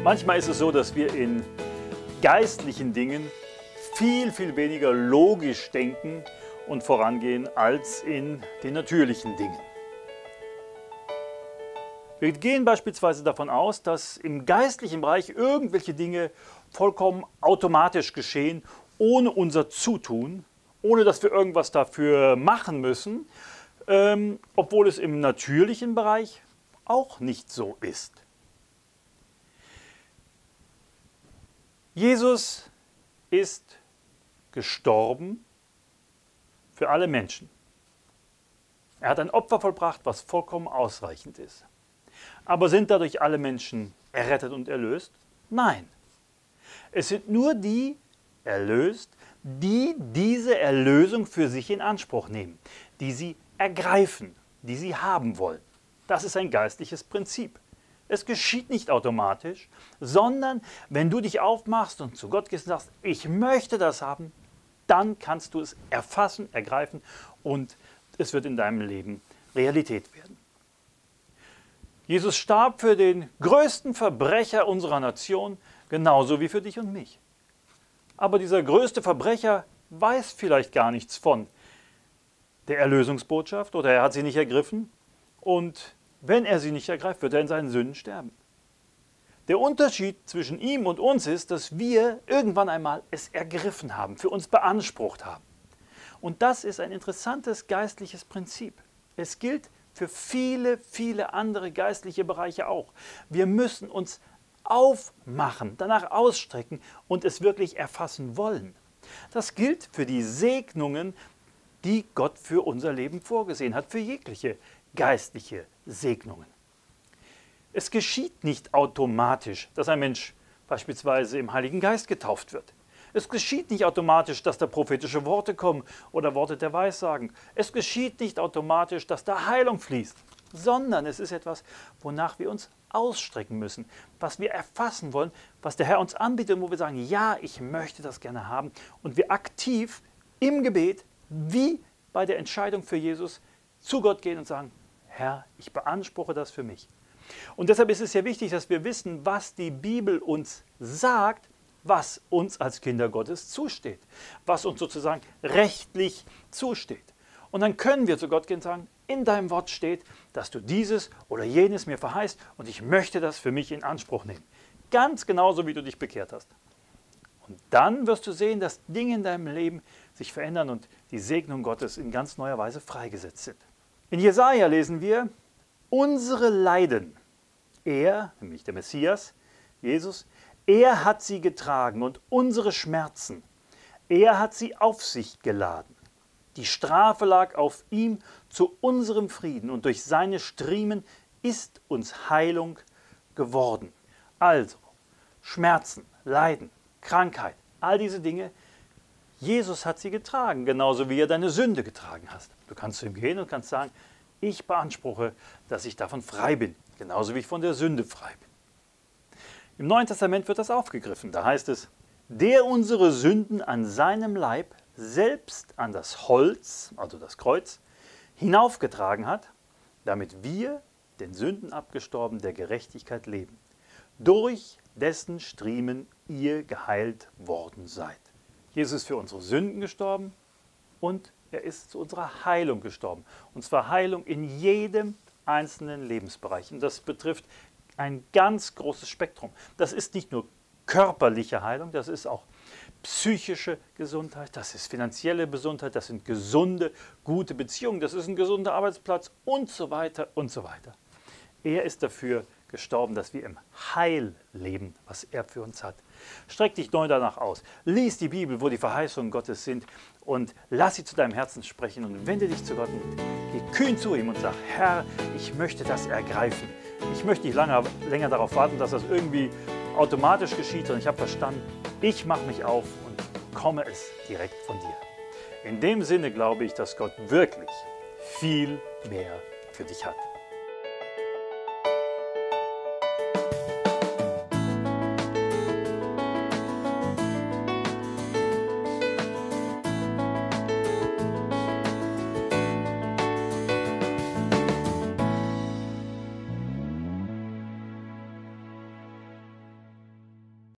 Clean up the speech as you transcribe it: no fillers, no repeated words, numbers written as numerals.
Manchmal ist es so, dass wir in geistlichen Dingen viel weniger logisch denken und vorangehen als in den natürlichen Dingen. Wir gehen beispielsweise davon aus, dass im geistlichen Bereich irgendwelche Dinge vollkommen automatisch geschehen, ohne unser Zutun, ohne dass wir irgendwas dafür machen müssen, obwohl es im natürlichen Bereich auch nicht so ist. Jesus ist gestorben für alle Menschen. Er hat ein Opfer vollbracht, was vollkommen ausreichend ist. Aber sind dadurch alle Menschen errettet und erlöst? Nein. Es sind nur die erlöst, die diese Erlösung für sich in Anspruch nehmen, die sie ergreifen, die sie haben wollen. Das ist ein geistliches Prinzip. Es geschieht nicht automatisch, sondern wenn du dich aufmachst und zu Gott gehst und sagst, ich möchte das haben, dann kannst du es erfassen, ergreifen und es wird in deinem Leben Realität werden. Jesus starb für den größten Verbrecher unserer Nation, genauso wie für dich und mich. Aber dieser größte Verbrecher weiß vielleicht gar nichts von der Erlösungsbotschaft oder er hat sie nicht ergriffen. Und wenn er sie nicht ergreift, wird er in seinen Sünden sterben. Der Unterschied zwischen ihm und uns ist, dass wir irgendwann einmal es ergriffen haben, für uns beansprucht haben. Und das ist ein interessantes geistliches Prinzip. Es gilt für viele andere geistliche Bereiche auch. Wir müssen uns aufmachen, danach ausstrecken und es wirklich erfassen wollen. Das gilt für die Segnungen, die Gott für unser Leben vorgesehen hat, für jegliche geistliche Segnungen. Es geschieht nicht automatisch, dass ein Mensch beispielsweise im Heiligen Geist getauft wird. Es geschieht nicht automatisch, dass da prophetische Worte kommen oder Worte der Weissagen. Es geschieht nicht automatisch, dass da Heilung fließt, sondern es ist etwas, wonach wir uns ausstrecken müssen, was wir erfassen wollen, was der Herr uns anbietet und wo wir sagen, ja, ich möchte das gerne haben und wir aktiv im Gebet, wie bei der Entscheidung für Jesus, zu Gott gehen und sagen, Herr, ich beanspruche das für mich. Und deshalb ist es ja wichtig, dass wir wissen, was die Bibel uns sagt, was uns als Kinder Gottes zusteht, was uns sozusagen rechtlich zusteht. Und dann können wir zu Gott gehen und sagen, in deinem Wort steht, dass du dieses oder jenes mir verheißt und ich möchte das für mich in Anspruch nehmen. Ganz genauso, wie du dich bekehrt hast. Und dann wirst du sehen, dass Dinge in deinem Leben sich verändern und die Segnung Gottes in ganz neuer Weise freigesetzt sind. In Jesaja lesen wir, unsere Leiden, er, nämlich der Messias, Jesus, er hat sie getragen und unsere Schmerzen, er hat sie auf sich geladen. Die Strafe lag auf ihm zu unserem Frieden und durch seine Striemen ist uns Heilung geworden. Also, Schmerzen, Leiden, Krankheit, all diese Dinge, Jesus hat sie getragen, genauso wie er deine Sünde getragen hast. Du kannst zu ihm gehen und kannst sagen, ich beanspruche, dass ich davon frei bin, genauso wie ich von der Sünde frei bin. Im Neuen Testament wird das aufgegriffen, da heißt es, der unsere Sünden an seinem Leib selbst an das Holz, also das Kreuz, hinaufgetragen hat, damit wir, den Sünden abgestorben, der Gerechtigkeit leben, durch dessen Striemen ihr geheilt worden seid. Jesus ist für unsere Sünden gestorben und er ist zu unserer Heilung gestorben. Und zwar Heilung in jedem einzelnen Lebensbereich. Und das betrifft ein ganz großes Spektrum. Das ist nicht nur körperliche Heilung, das ist auch psychische Gesundheit, das ist finanzielle Gesundheit, das sind gesunde, gute Beziehungen, das ist ein gesunder Arbeitsplatz und so weiter und so weiter. Er ist dafür gestorben, dass wir im Heil leben, was er für uns hat. Streck dich neu danach aus. Lies die Bibel, wo die Verheißungen Gottes sind und lass sie zu deinem Herzen sprechen und wende dich zu Gott und geh kühn zu ihm und sag, Herr, ich möchte das ergreifen. Ich möchte nicht länger darauf warten, dass das irgendwie automatisch geschieht, sondern ich habe verstanden, ich mache mich auf und bekomme es direkt von dir. In dem Sinne glaube ich, dass Gott wirklich viel mehr für dich hat.